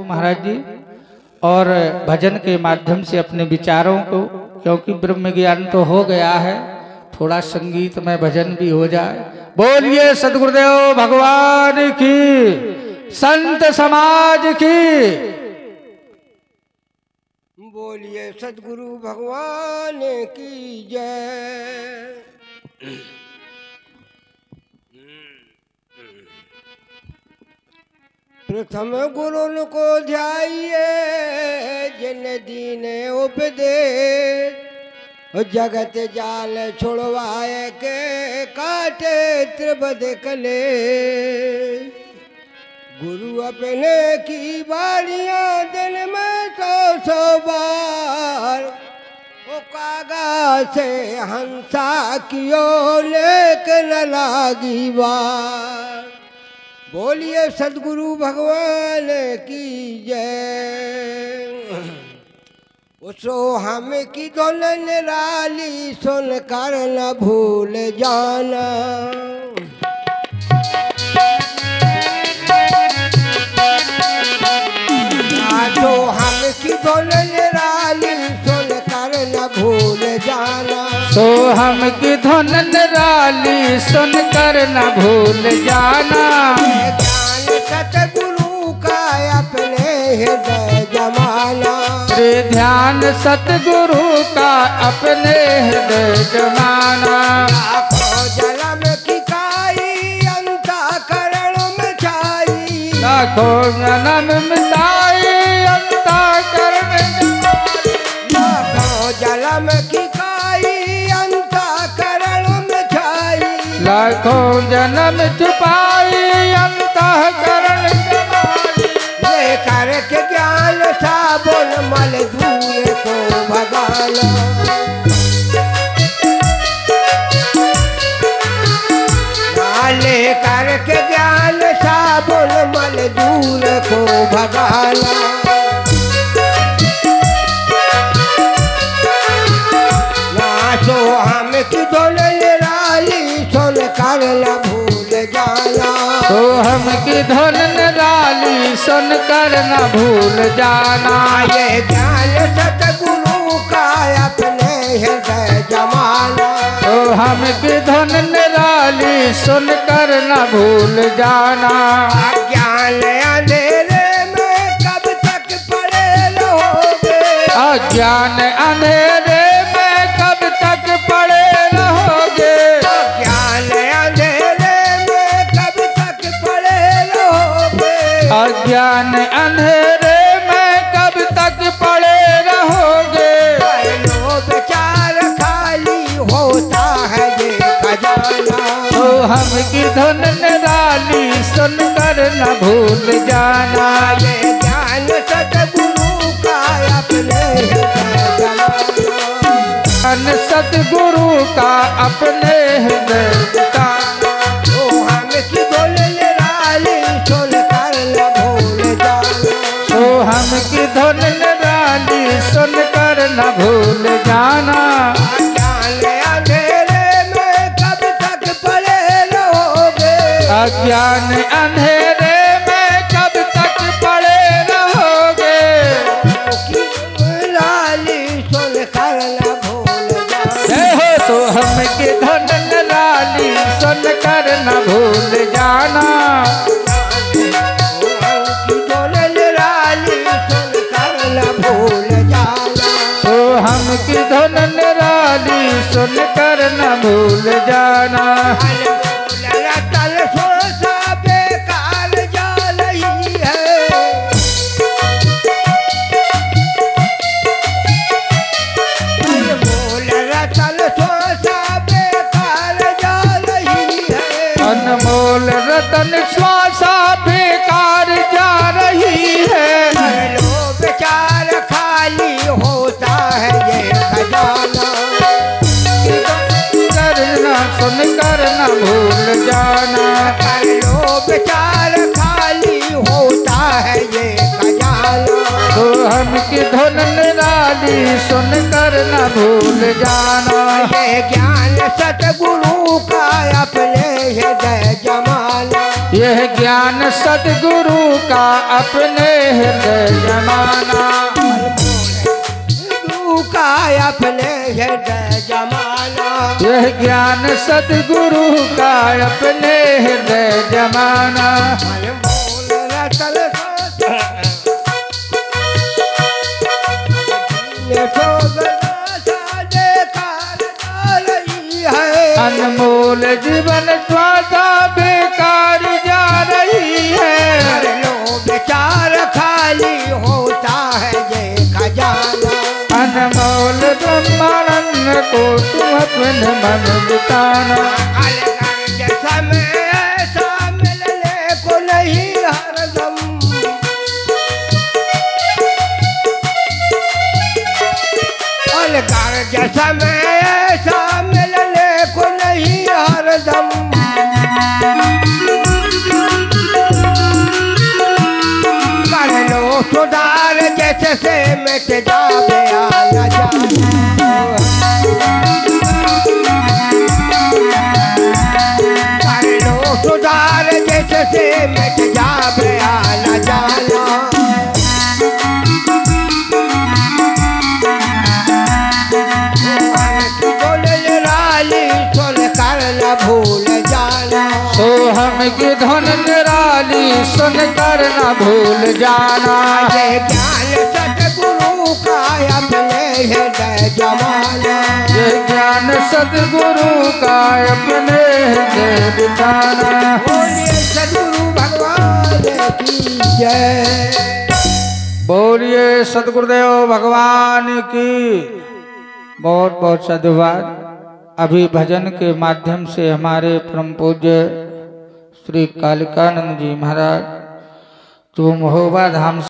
महाराज जी, और भजन के माध्यम से अपने विचारों को, क्योंकि ब्रह्म ज्ञान तो हो गया है, थोड़ा संगीत में भजन भी हो जाए। बोलिए सद्गुरुदेव भगवान की, संत समाज की। बोलिए सद्गुरु भगवान की जय। प्रथम गुरु को ध्याइए जिन दीन उपदेश, जगत जाल छुड़वाए के काटे त्रिपद कले। गुरु अपने की बारियां दिन में 100 बार, ओ कागा से हंसा कियो लेकिन लागी बार। बोलिए सद्गुरु भगवान की जय। उसो हम की धुन निराली सुन कर न भूल जाना। तो हम की धुन निराली सुन कर न भूल जाना। सो हम की धुन निराली सुन कर न भूल जाना। ज्ञान सतगुरु का अपने हृदय जमाना। रे ध्यान सतगुरु का अपने हृदय जमाना। लाखों जन्म की काई अंतःकरण में छाई। लाखों जन्म मिटाई अंतःकरण जमाई। लाखों जन्म की काई अंतःकरण में छाई। लाखों जन्म छुपाई अंतःकरण जमाई। ले करके ज्ञान साबुन मल धुए को भगाना। ले करके ज्ञान साबुन मल दूर को भगाना। नाचो हम की धुन निराली सुन कर न भूल जाना। तो हम की धुन निराली सुन कर न भूल जाना। ये ज्ञान सतगुरु का अपने हृदय जमाना। तो हम की धुन निराली सुन कर न भूल जाना। ज्ञान अंधेरे में कब तक पड़े रहोगे। अज्ञान अंधेरे में कब तक पड़े रहोगे। ज्ञान अंधेरे में कब तक पड़े रहोगे। अज्ञान अंधेरे में कब तक पड़े रहोगे। लो विचार खाली होता है ये खजाना। तो हम की धुन निराली सुन कर न भूल जाना। ये ज्ञान सतगुरु का अपने हृदय जमाना। ज्ञान सतगुरु का अपने हृदय जमाना। तो हम की धुन निराली सुन कर न भूल जाना। तो हम की धुन निराली सुन कर न भूल जाना। ज्ञान अंधेरे में कब तक पड़े रहोगे। अज्ञान अंधेरे में कब तक पड़े रहोगे। निराली सुन कर न भूल जाना। जय हो। तो हम की धुन निराली सुन कर न भूल जाना। तो हम की धुन निराली सुन कर न भूल जाना। तल सोचा बेकार जा रही है। अनमोल रतन सोचा बेकार जा रही है। अनमोल रतन श्वासा बेकार जा रही है। लो विचार खाली होता है ये खजाना। करना सुन कर न भूल जाना। कर लो विचार खाली होता है ये खजाना। तो हम की धुन निराली सुन कर न भूल जाना। ये ज्ञान सतगुरु का अपने हृदय जमाना। यह ज्ञान सतगुरु का अपने हृदय जमाना। गुरु का अपने हृदय जमाना, यह ज्ञान सतगुरु का अपने हृदय जमाना। अनमोल जीवन स्वादा बेकार जा रही है। विचार खाली होता है ये खजाना। अनमोल ब्रह्मानंद को तुम अपने मन बिताना। समय ऐसा मिलने को नहीं हरदम, अलग समय ऐसा मिलने को नहीं हरदम। कर लो सुधार जैसे से मिट जावे आना जाना। कर लो सुधार जैसे से मिट जावे आना जाना। भूल जाना, सोहम की धुन निराली सुन कर न भूल जाना। ये ज्ञान सतगुरु का अपने हृदय जमाना। ये ज्ञान सतगुरु का अपने हृदय बिठाना। बोलिए सतगुरु भगवान की जय। बोलिए सतगुरुदेव भगवान की बहुत बहुत साधुवाद। अभी भजन के माध्यम से हमारे परम पूज्य श्री कालिकानंद जी महाराज जो महोबा धाम